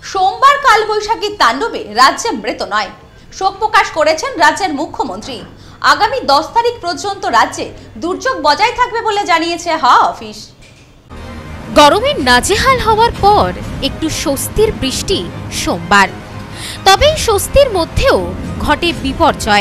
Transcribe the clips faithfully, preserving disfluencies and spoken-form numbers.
সোমবার কালবৈশাখীর তাণ্ডবে রাজ্যে মৃত নয়, শোক প্রকাশ করেছেন রাজ্যের মুখ্যমন্ত্রী। আগামী দশ তারিখ পর্যন্ত রাজ্যে দুর্যোগ বজায় থাকবে বলে জানিয়েছে হাওয়া অফিস। গরমে নাজেহাল হওয়ার পর একটু স্বস্তির বৃষ্টি সোমবার, তবে স্বস্তির মধ্যেও ঘটে বিপর্যয়।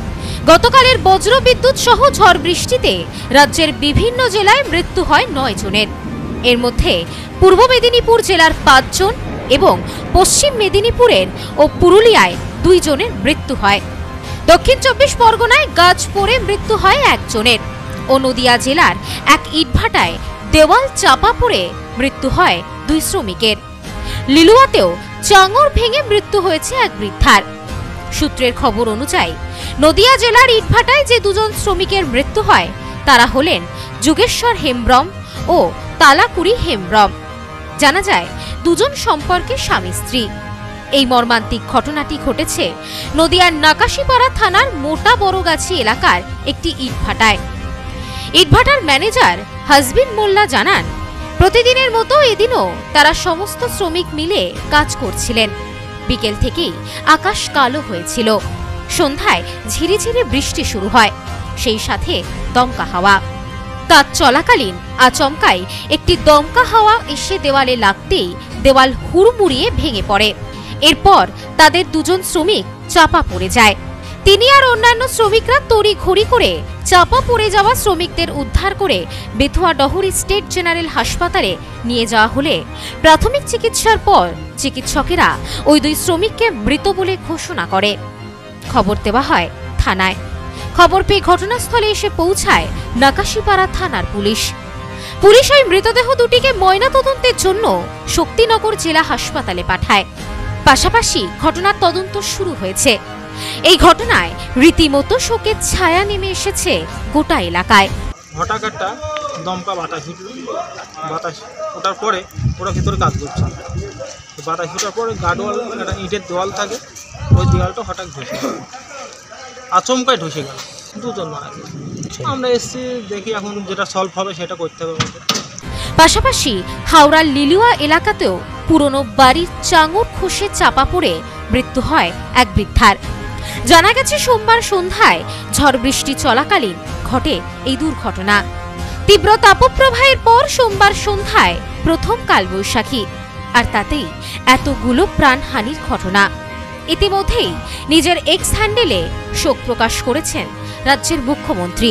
গতকালের বজ্রবিদ্যুৎ সহ ঝড় বৃষ্টিতে রাজ্যের বিভিন্ন জেলায় মৃত্যু হয় নয় জনের। এর মধ্যে পূর্ব মেদিনীপুর জেলার পাঁচজন এবং পশ্চিম মেদিনীপুরের ও পুরুলিয়ায় দুই জনের মৃত্যু হয়। দক্ষিণ চব্বিশ পরগনায় গাছ পড়ে মৃত্যু হয় একজনের ও নদিয়া জেলার এক ইটভাটায় দেওয়াল চাপা পড়ে মৃত্যু হয় দুই শ্রমিকের। লিলুয়াতেও চাঙর ভেঙে মৃত্যু হয়েছে এক বৃদ্ধার। সূত্রের খবর অনুযায়ী নদিয়া জেলার ইটভাটায় যে দুজন শ্রমিকের মৃত্যু হয় তারা হলেন যুগেশ্বর হেমব্রম ও তালাকুড়ি হেমব্রম। জানা যায় দুজন সম্পর্কে স্বামী স্ত্রী। এই মর্মান্তিক ঘটনাটি ঘটেছে নদিয়ার নাকাশিপাড়া থানার মোটা বড়গাছি এলাকার একটি ইটভাটায়। ইটভাটার ম্যানেজার হাসবিন মোল্লা জানান, প্রতিদিনের মতো এদিনও তারা সমস্ত শ্রমিক মিলে কাজ করছিলেন। বিকেল থেকেই আকাশ কালো হয়েছিল। সন্ধ্যায় ঝিরিঝিরি বৃষ্টি শুরু হয়, সেই সাথে দমকা হাওয়া। কাজ চলাকালীন আচমকাই একটি দমকা হাওয়া এসে দেওয়ালে লাগতেই দেওয়াল হুড়মুড়িয়ে ভেঙে পড়ে। এরপর তাদের দুজন শ্রমিক চাপা পড়ে যায়। তিনি আর অন্যান্য শ্রমিকরা তড়িঘড়ি করে চাপা পড়ে যাওয়া শ্রমিকদের উদ্ধার করে বেথুয়া ডহরি স্টেট জেনারেল হাসপাতালে নিয়ে যাওয়া হলে প্রাথমিক চিকিৎসার পর চিকিৎসকেরা ওই দুই শ্রমিককে মৃত বলে ঘোষণা করে। খবর দেওয়া হয় থানায়। খবর পেয়ে ঘটনাস্থলে এসে পৌঁছায় নাকাশিপাড়া থানার পুলিশ। পুলিশ ওই মৃতদেহ দুটিকে ময়নাতদন্তের জন্য শক্তিনগর জেলা হাসপাতালে পাঠায়। পাশাপাশি ঘটনার তদন্ত শুরু হয়েছে। এই ঘটনায় রীতিমতো শোকের ছায়া নেমে এসেছে গোটা এলাকায়। হঠাৎ একটা দমকা বাতাস উঠল, বাতাস ওঠার পরে ওরা ভেতরে কাজ করছে। বাতাস ওঠার পরে গাডওয়াল একটা ইটের দেওয়াল থাকে, ওই দেওয়ালটা হঠাৎ ধসে গেল, আচমকায় ধসে গেল, দুজন মারা গেছে। আমরা এসছি দেখি এখন যেটা সলভ হবে সেটা করতে হবে আমাদের। পাশাপাশি হাওড়ার লিলুয়া এলাকাতেও পুরনো বাড়ির চাঙর খসে চাপা পড়ে মৃত্যু হয় এক বৃদ্ধার। জানা গেছে সোমবার সন্ধ্যায় ঝড় বৃষ্টি চলাকালীন ঘটে এই দুর্ঘটনা। তীব্র তাপপ্রবাহের পর সোমবার সন্ধ্যায় প্রথম কালবৈশাখী, আর তাতেই এতগুলো প্রাণহানির ঘটনা। ইতিমধ্যেই নিজের এক্স হ্যান্ডেলে শোক প্রকাশ করেছেন রাজ্যের মুখ্যমন্ত্রী।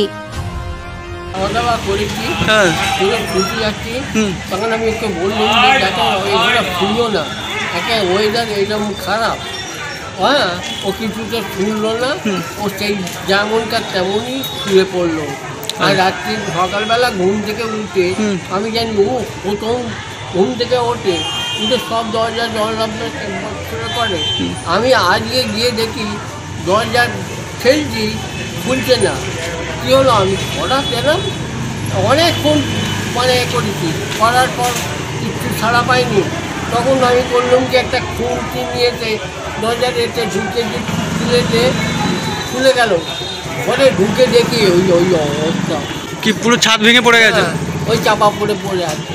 তখন আমি ওকে বললাম যে দেখো এইগুলো ফুললো না, একে ওয়েদার এইরকম খারাপ। হ্যাঁ, ও কিছুতে শুনলো না, ও সেই যেমনকার তেমনই শুয়ে পড়লো। আর রাত্রি সকালবেলা ঘুম থেকে উঠে আমি জানি ও প্রথম ঘুম থেকে ওঠে, উঠে সব দরজা দরজা করে। আমি আজকে গিয়ে দেখি দরজা ঠেলছি, খুলছে না। কী হলো, আমি হঠাৎ এলাম, অনেকক্ষণ মানে এ করেছি, করার পর কিছু ছাড়া পাইনি। তখন আমি করলাম কি একটা খুঁটি নিয়েছে দরজার এতে ঢুকে খুলেছে, খুলে গেল। ঘরে ঢুকে দেখি ওই ওই অবস্থা, কি পুরো ছাদ ভেঙে পড়ে গেছে, ওই চাপা পড়ে পড়ে আছে।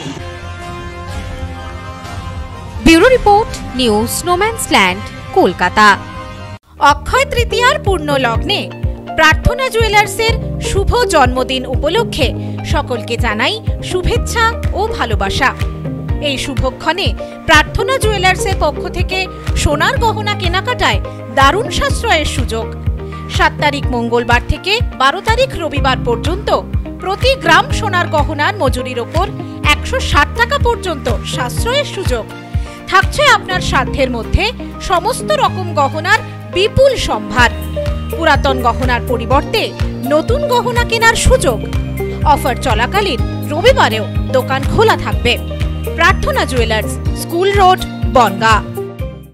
ব্যুরো রিপোর্ট, নিউজ স্নোম্যান্সল্যান্ড, কলকাতা। অক্ষয় তৃতীয়ার পূর্ণ লগ্নে প্রার্থনা জুয়েলার্সের শুভ জন্মদিন উপলক্ষে সকলকে জানাই শুভেচ্ছা ও ভালোবাসা। এই শুভক্ষণে প্রার্থনা জুয়েলার্সের পক্ষ থেকে সোনার গহনা কেনাকাটায় দারুণ সাশ্রয়ের সুযোগ। সাত তারিখ মঙ্গলবার থেকে বারো তারিখ রবিবার পর্যন্ত প্রতি গ্রাম সোনার গহনার মজুরির ওপর একশো ষাট টাকা পর্যন্ত সাশ্রয়ের সুযোগ থাকছে। আপনার সাধ্যের মধ্যে সমস্ত রকম গহনার বিপুল সম্ভার। পুরাতন গহনার পরিবর্তে নতুন গহনা কেনার সুযোগ। অফার চলাকালীন রবিবারেও দোকান খোলা থাকবে। প্রার্থনা জুয়েলার্স, স্কুল রোড, বনগাঁ।